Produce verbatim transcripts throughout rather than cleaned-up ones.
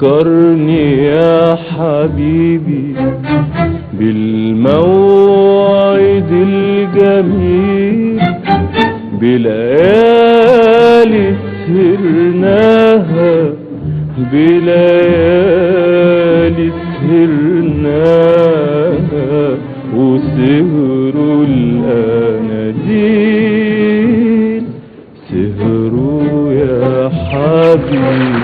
فكرني يا حبيبي بالموعد الجميل، بليالي سهرناها، بليالي سهرناها، وسهروا الأناديل، سهروا يا حبيبي.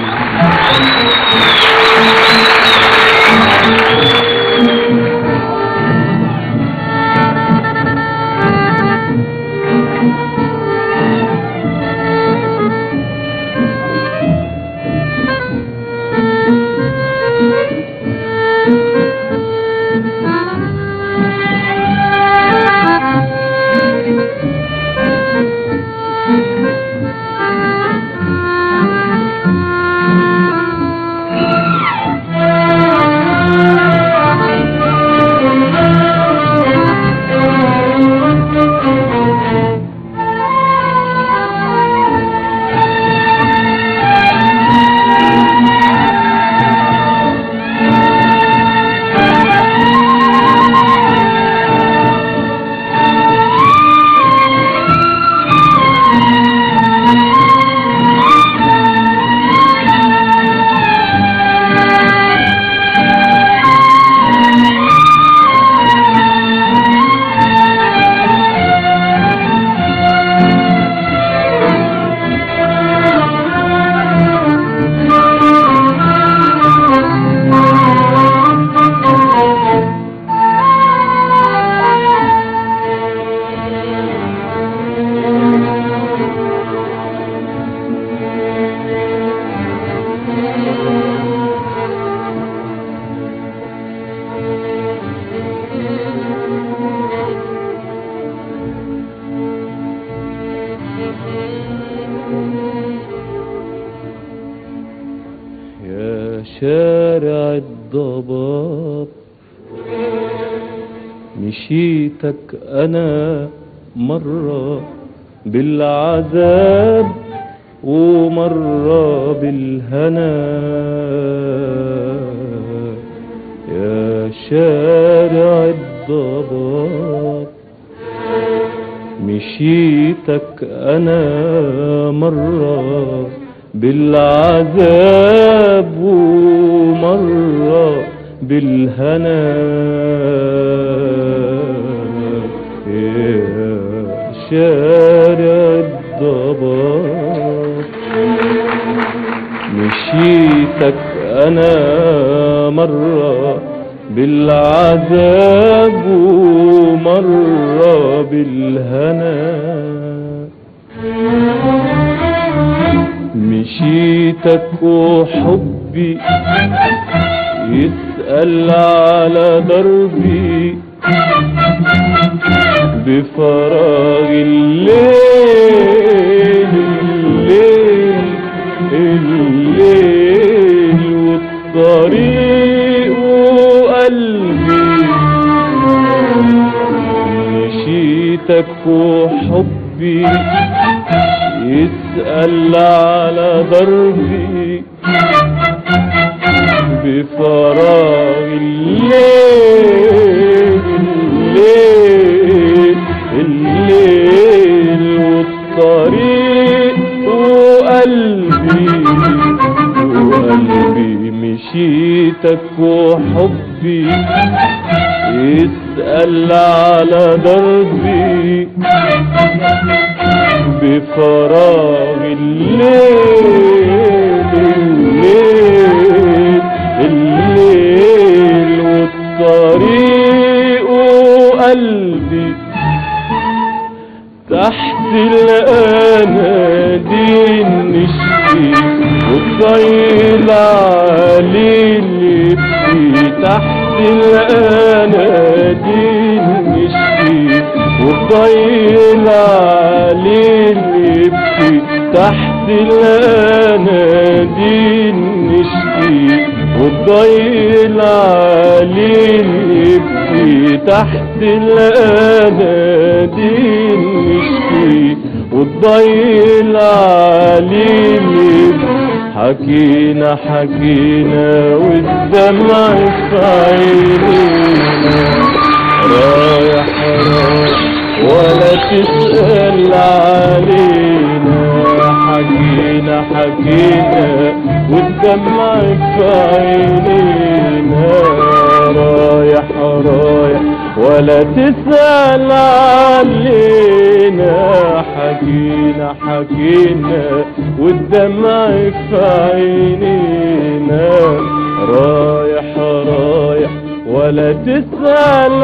شارع الضباب مشيتك أنا مرة بالعذاب ومرة بالهنا، يا شارع الضباب مشيتك أنا مرة بالعذاب ومرة بالهنا، يا شارع الضباب مشيتك أنا مرة بالعذاب ومرة بالهنا، مشيتك وحبي يسأل على دربي بفراغ الليل، الليل الليل والطريق وقلبي، مشيتك وحبي يسأل على دربي بفراغ الليل، الليل الليل والطريق وقلبي، وقلبي مشيتك وحبي يسأل على دربي بفراغ الليل، الليل الليل والطريق وقلبي، تحت الأناديل نشكي والطيل عليه يبكي، تحت الأناديل نشكي والطيل عليه يبكي، تحت الأناديل نشكي والطيل عليه يبكي، تحت الأناديل نشكي والطيل عليه يبكي، حكينا حكينا والدمع في عينينا رايح رايح ولا تسأل علينا حكينا حكينا والدمع في عينينا رايح رايح ولا تسأل علينا حكينا حكينا والدمع في عينينا رايح رايح ولا تسأل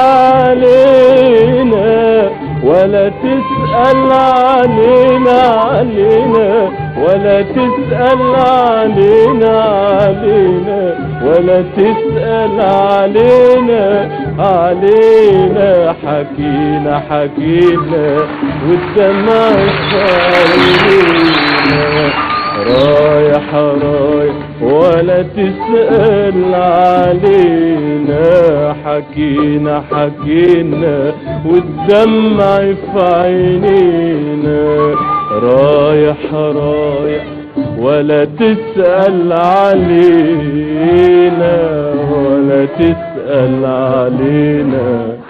علينا ولا تسأل علينا علينا ولا تسأل علينا علينا ولا تسأل علينا علينا حكينا حكينا والدمع في عينينا رايح رايح ولا تسأل علينا حكينا حكينا والدمع في عينينا رايح رايح ولا تسأل علينا ولا تسأل علينا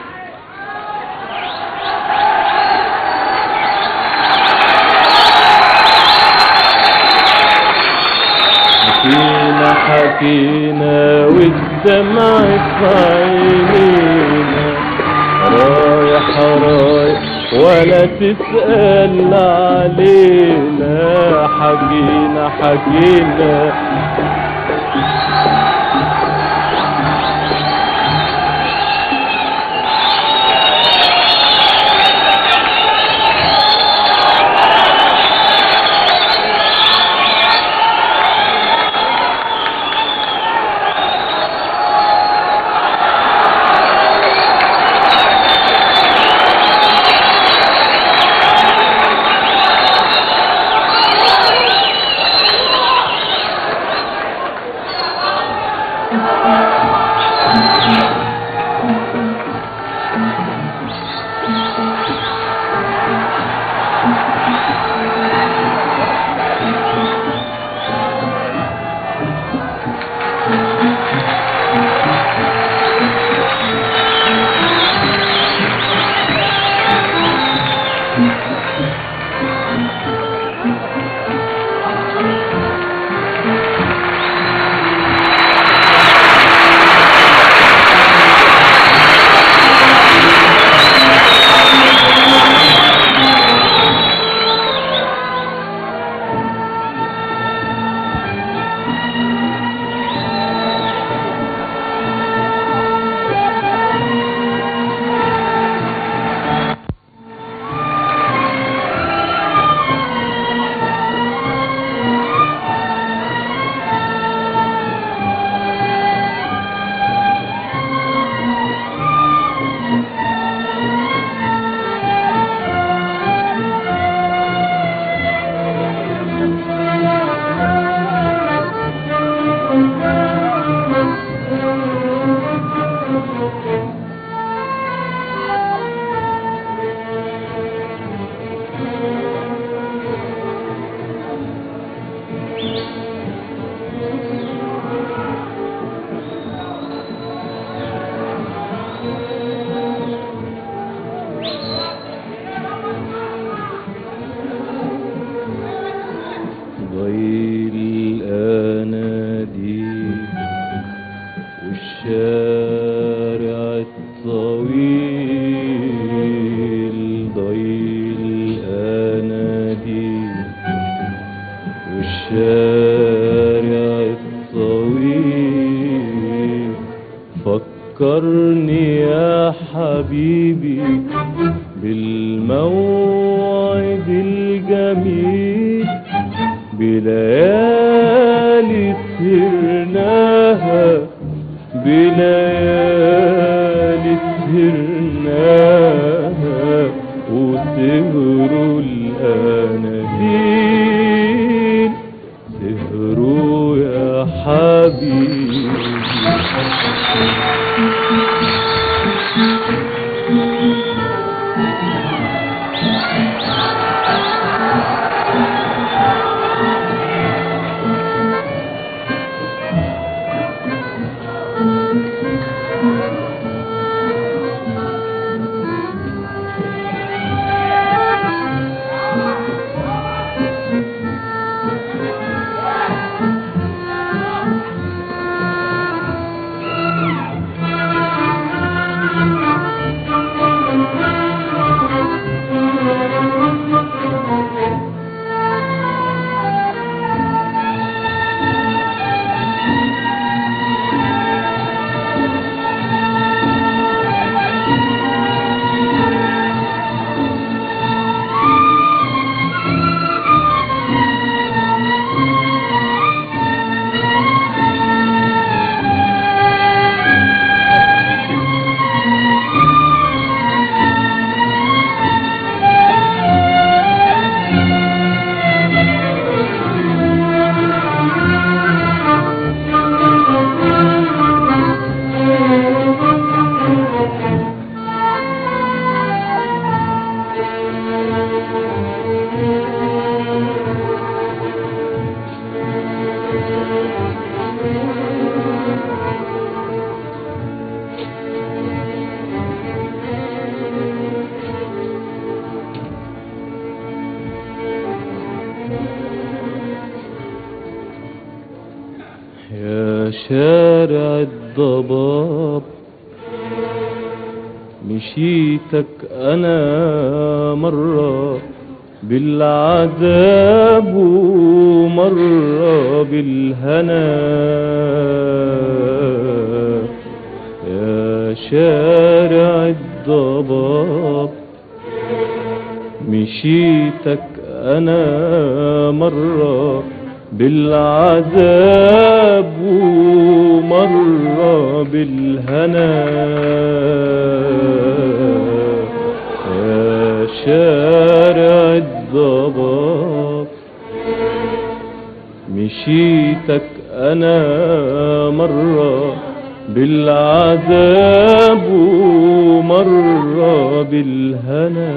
حكينا حكينا والدمع في عينينا رايح رايح ولا تسأل علينا حكينا حكينا فكرني يا حبيبي بالموعد الجميل بليالي سهرناها بليالي سهرناها وسهروا الأناديل سهروا يا حبيبي شارع الضباب مشيتك أنا مرة بالعذاب ومرة بالهنا يا شارع الضباب مشيتك أنا مرة بالعذاب ومرة بالهنا يا شارع الضباب مشيتك أنا مرة بالعذاب ومرة بالهنا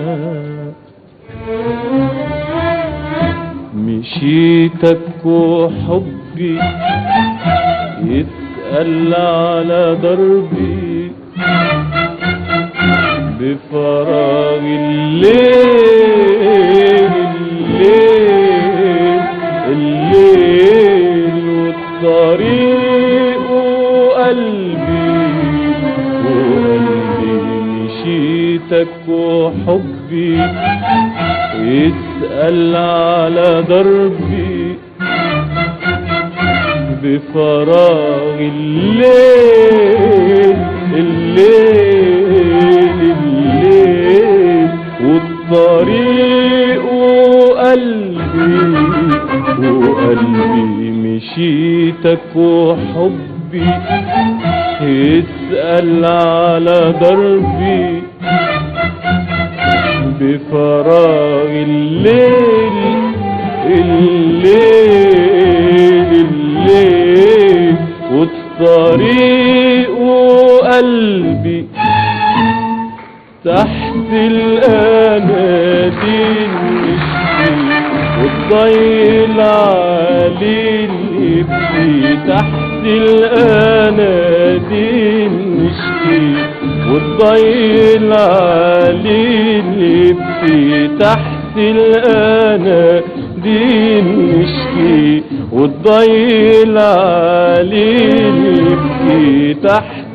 مشيتك وحبي يتقل على دربي بفراغ الليل الليل الليل والطريق وقلبي وقلبي مشيتك وحبي يتقل على دربي بفراغ الليل الليل الليل والطريق وقلبي وقلبي مشيتك وحبي يتقل على دربي بفراغ الليل الليل الليل والطريق وقلبي تحت الأناديل نشكي والضيل عليل يبكي تحت الأناديل نشكي والضيل عليل يبكي تحت الأناديل نشكي والضيل عليل يبكي تحت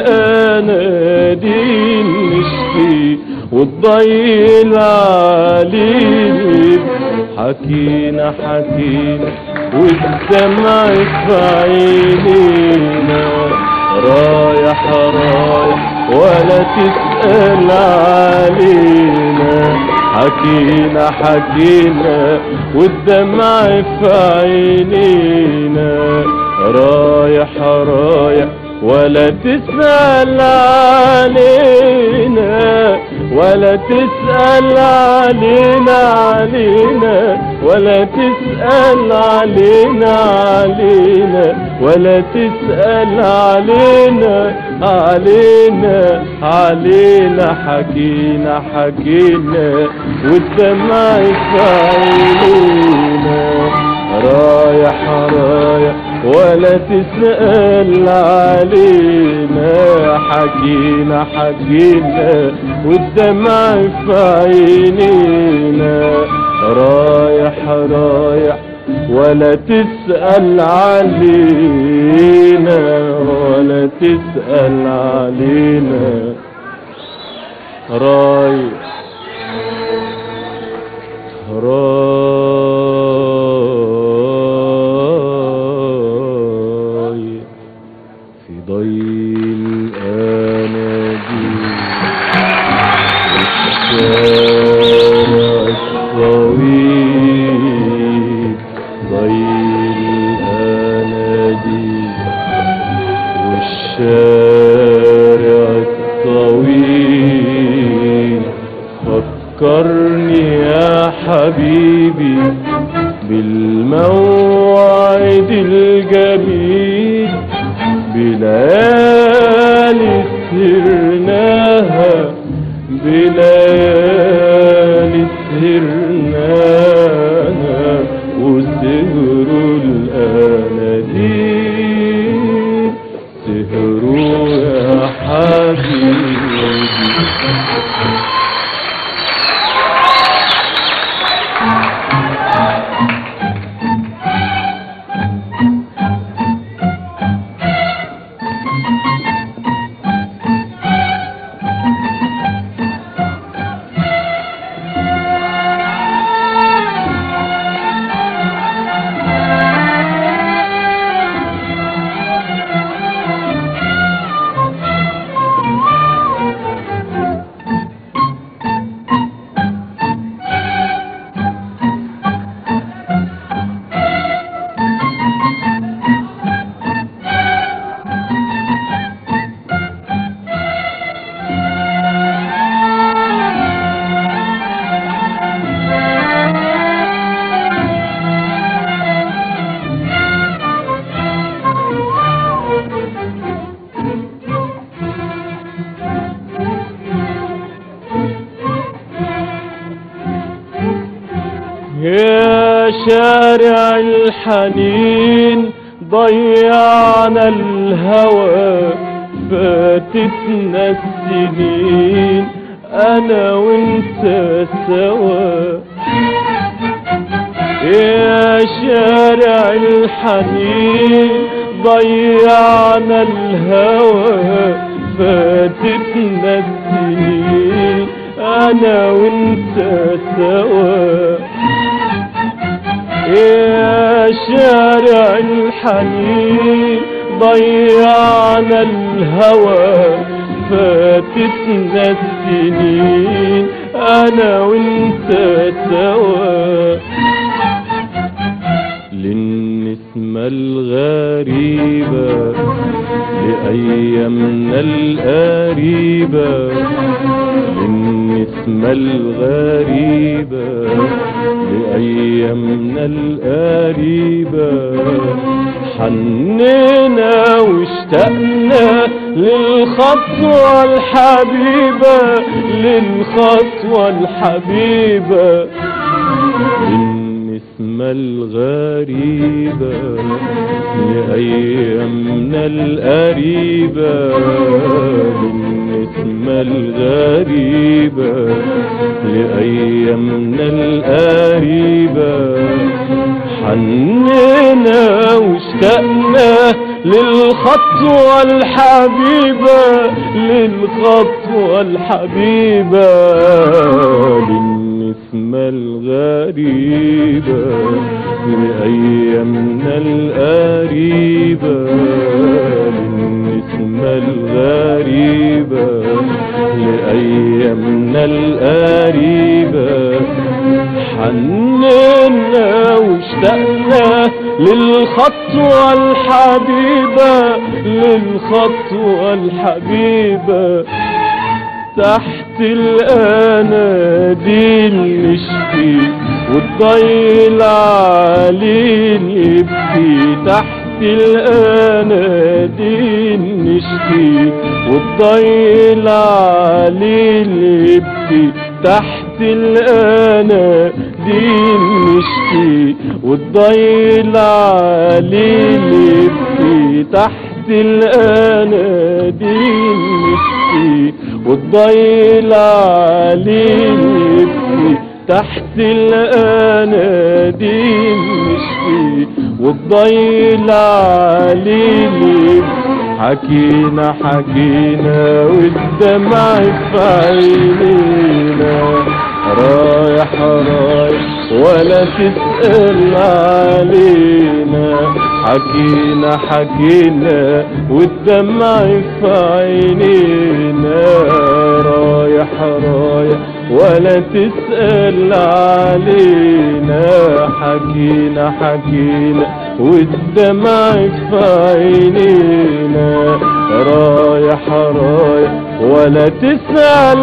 الأناديل نشكي والضيل عليل حكينا حكينا والدمع في عينينا رايح رايح ولا تسأل علينا حكينا حكينا والدمع في عينينا رايح رايح ولا تسأل علينا ولا تسأل علينا علينا ولا تسأل علينا علينا ولا تسأل علينا علينا علينا حكينا حكينا والدمع في عينينا رايح رايح ولا تسأل علينا حكينا حكينا والدمع في عينينا رايح رايح ولا تسأل علينا ولا تسأل علينا رايح رايح في ضيل الأناديل والشارع الطويل ضيل الأناديل والشارع الطويل فكرني يا حبيبي بالموعد الجميل بليالي سهرناها بليالي سهرناها وسهروا الأناديل سهروا يا حبيبي شارع الحنين ضيعنا الهوى فاتتنا السنين انا وانت سوا. يا شارع الحنين ضيعنا الهوى فاتتنا السنين انا وانت سوا. يا شارع الحنين ضيعنا الهوى فاتتنا السنين انا وانت سوا. للنسمة الغريبة لأيامنا القريبة، للنسمة الغريبة لأيامنا القريبة، حنينا واشتقنا للخطوة الحبيبة، للخطوة الحبيبة. النسمة الغريبة لأيامنا القريبة، النسمة الغريبة لأيامنا القريبة، حنينا واشتقنا للخطوة الحبيبة، للخطوة الحبيبة. للنسمة الغريبة لأيامنا القريبة، للنسمة الغريبة لأيامنا القريبة، حنينا واشتقنا للخطوة الحبيبة، للخطوة الحبيبة. تحت الأناديل نشكي والضيل علينا يبكي، تحت الأناديل نشكي والضيل علينا يبكي، تحت الأناديل نشكي والضيل علينا يبكي، تحت الأناديل نشكي والضيل علينا يبكي، تحت الأناديل نشكي والضيل علينا يبكي. حكينا حكينا والدمع في عينينا، رايح رايح ولا تسأل علينا. حكينا حكينا والدمع في عينينا، رايح رايح ولا تسأل علينا. حكينا حكينا والدمع في عينينا، رايح رايح ولا تسأل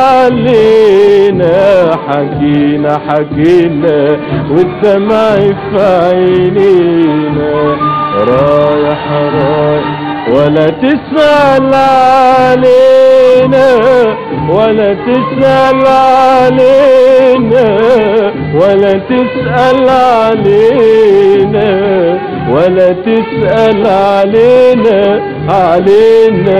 علينا. حكينا حكينا والدمع في عينينا، رايح رايح ولا تسأل علينا، ولا تسأل علينا، ولا تسأل علينا، ولا تسأل علينا، علينا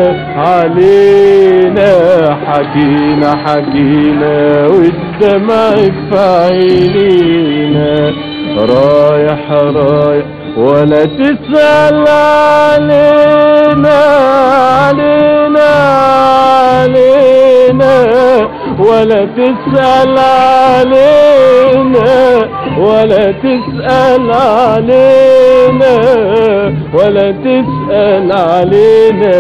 علينا. حكينا حكينا والدمع في عينينا، رايح رايح ولا تسأل علينا، علينا علينا، ولا تسأل علينا، ولا تسأل علينا، ولا تسأل علينا،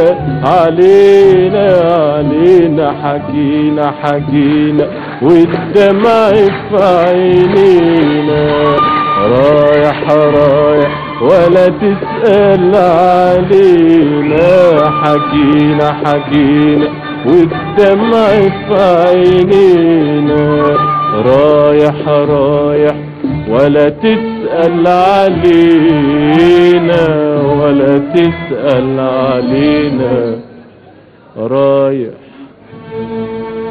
علينا علينا. حكينا حكينا والدمع في عينينا، رايح رايح ولا تسأل علينا. حكينا حكينا والدمع في عينينا، رايح رايح ولا تسأل علينا، ولا تسأل علينا. رايح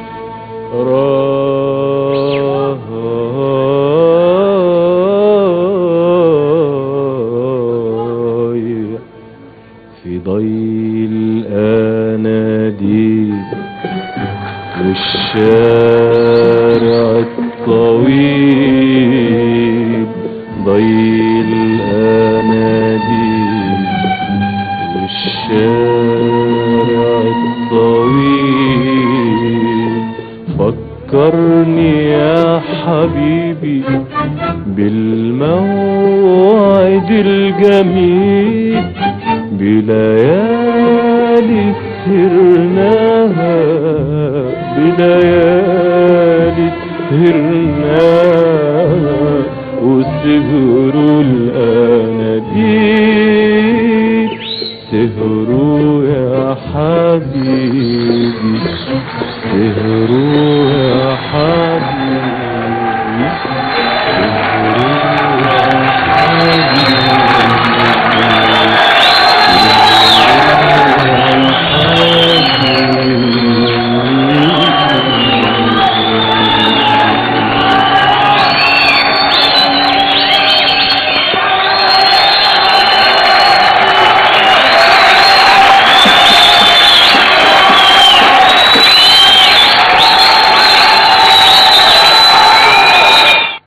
رايح والشارع الطويل ضي الأناديل، والشارع الطويل فكرني يا حبيبي بالموعد الجميل، بليالي سهرناها، بليالي سهرناها، وسهروا الأناديل، سهروا يا حبيبي، سهروا يا حبيبي.